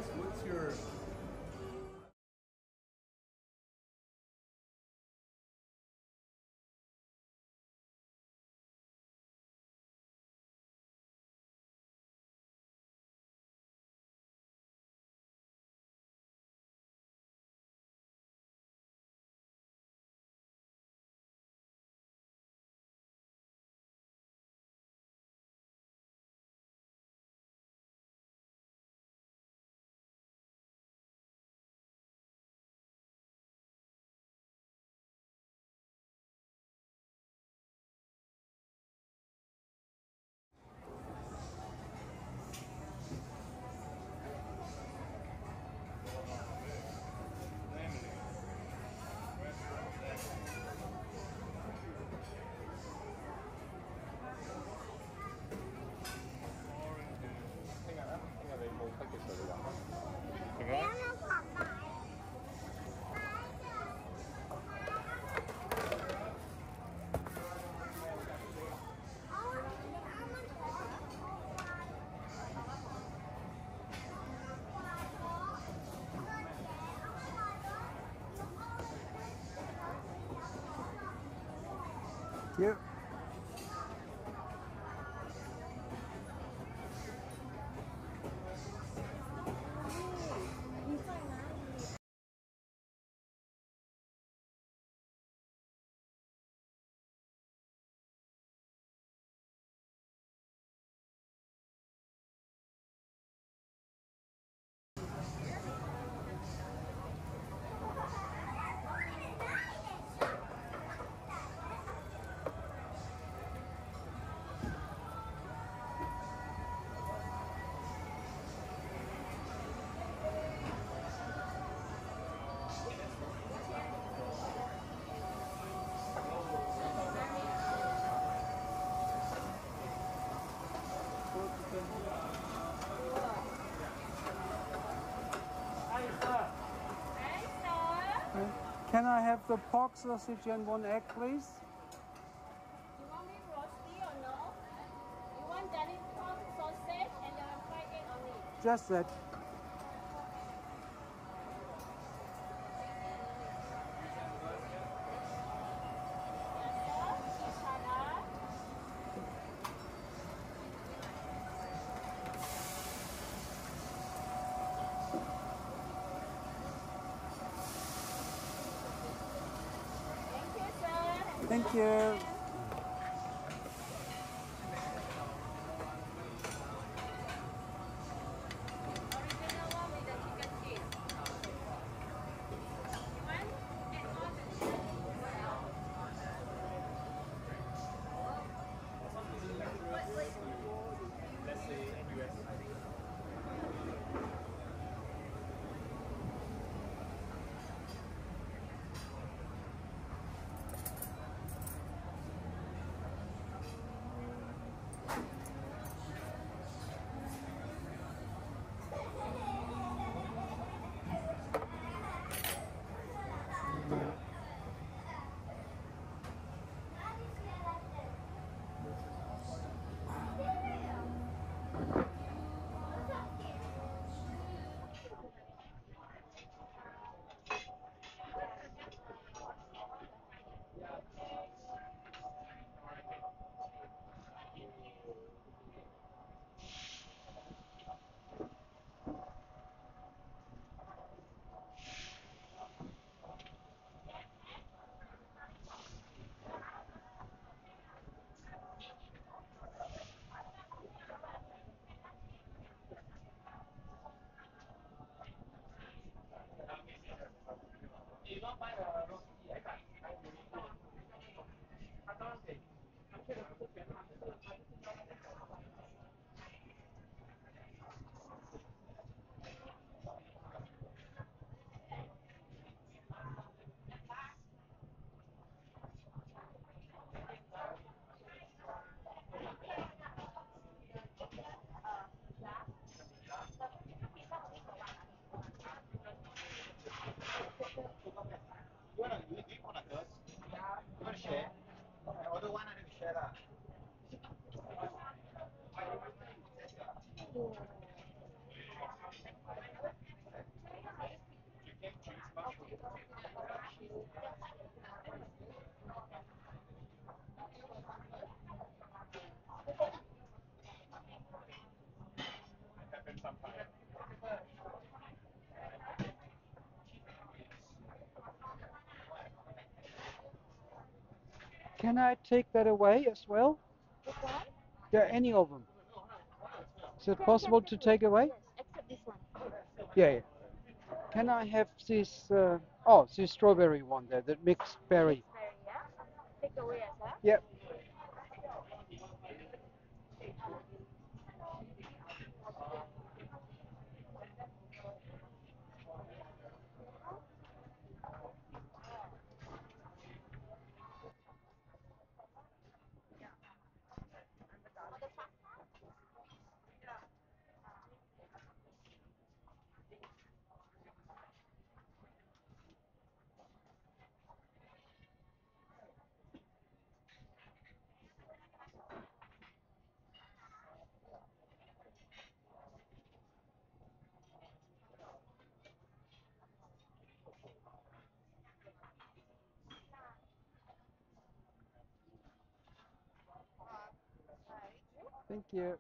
guess what's your Cute. Can I have the pork sausage and 1 egg, please? You want me roasty or no? You want delectable sausage and the fried egg only? Just that. Thank you. Original one with the chicken cheese. You want add on the let's say NUS? You want to share? I order one and we share that. Can I take that away as well? Which one? Yeah, any of them. Is it possible to take away? Yes, except this one. Yeah, yeah. Can I have this, oh, this strawberry one there, the mixed berry? Berry, yeah? Take away as well. Yep. Thank you.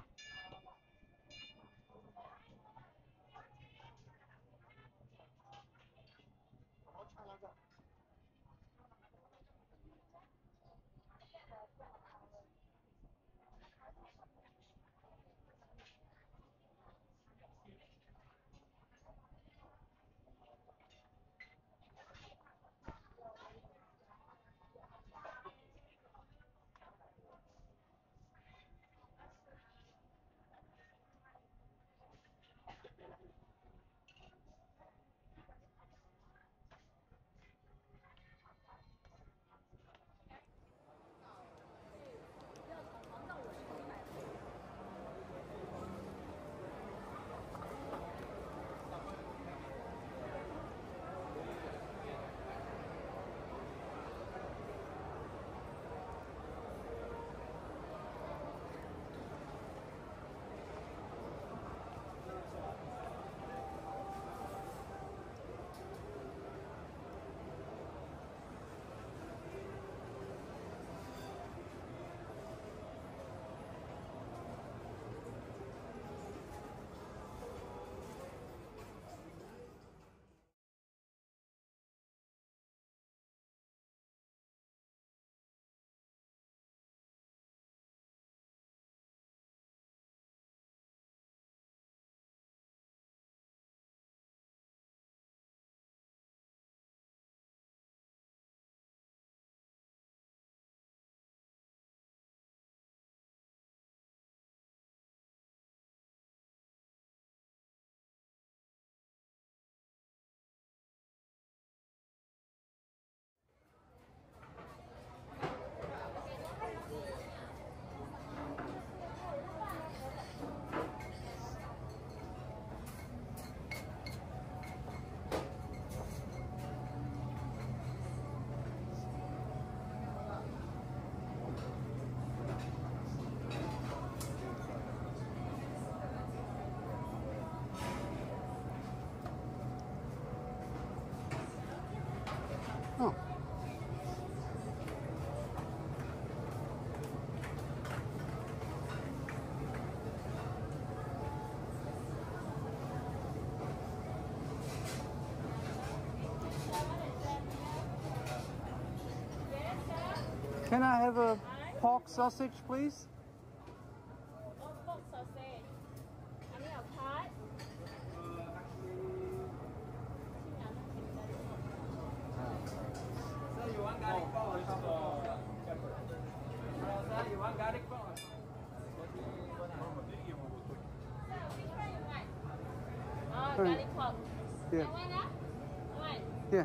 Oh. Can I have a pork sausage, please? Oh, pork sausage. I need a part. So you want garlic powder or pepper? Sir, you want garlic powder? So, which one you want? Oh, Sorry. garlic pork. Yeah. That one, ah? One. Yeah.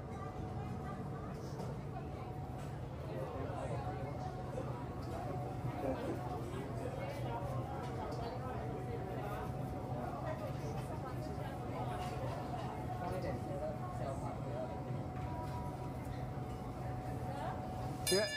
Yeah.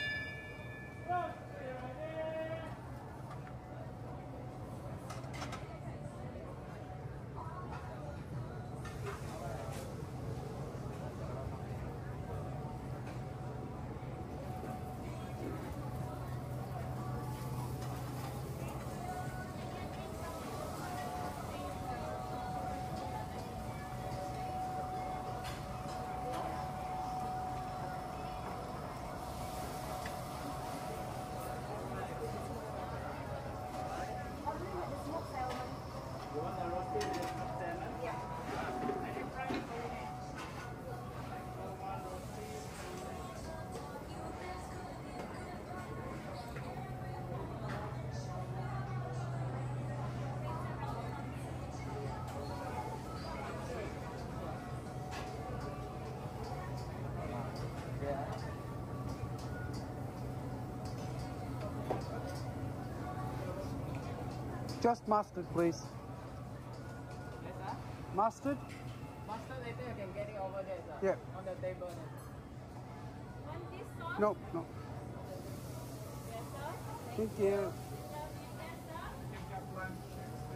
Just mustard, please. Yes, sir. Mustard? Mustard later you can get it over there, sir. Yeah. On the table then. Want this sauce? No, no. Yes, sir. Thank you. Yes, sir.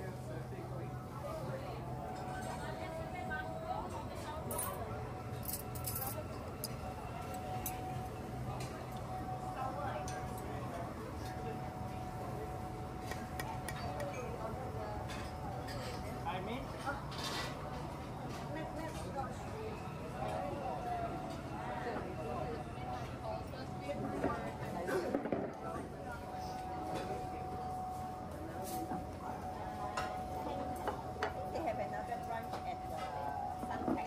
I mean, They have another branch at Suntec.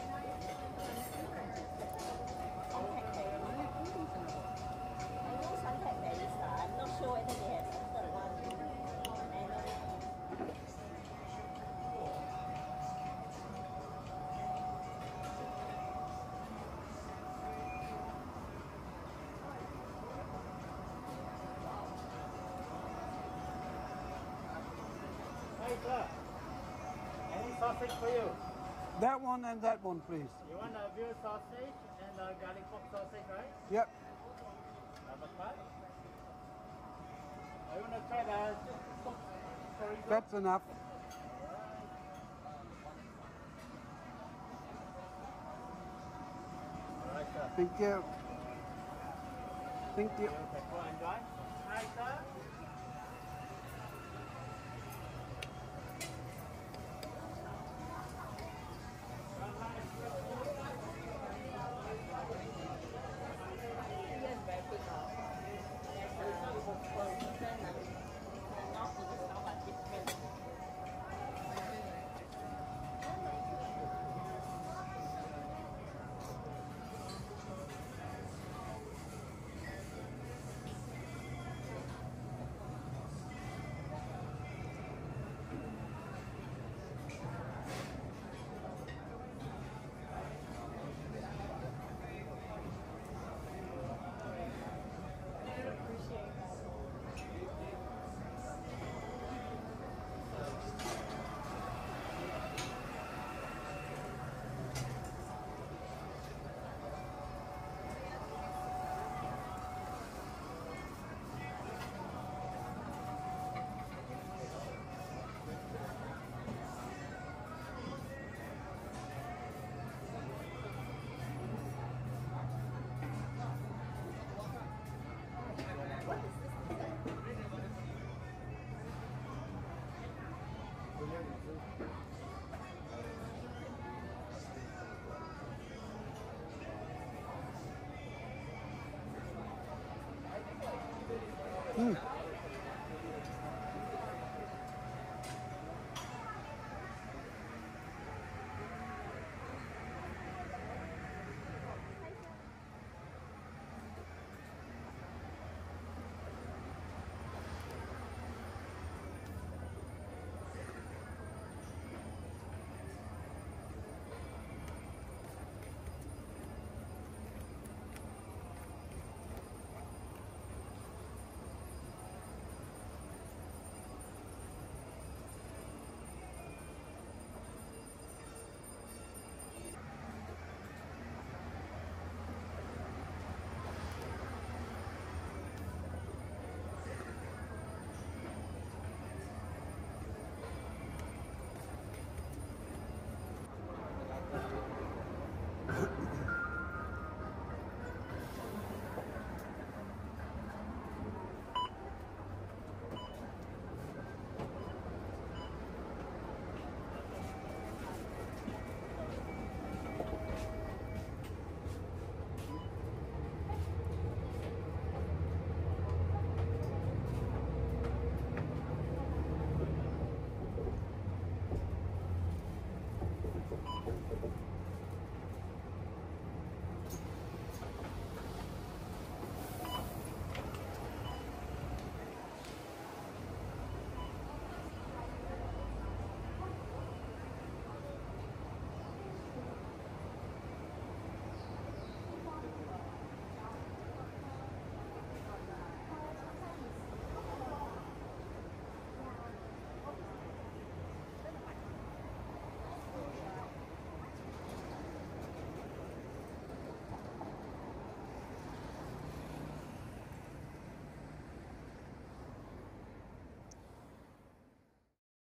Suntec there. I know Suntec there is. I'm not sure whether they have a third one. And hey sir, any sausage for you? That one and that one, please. You want a veal sausage and a garlic pork sausage, right? Yep. Number 5. I want to try the chorizo. That's enough. Alright, sir. Thank you. Thank you. Pepper and dry. Hi, sir. Yes, very big. There's for different, not for the style but different.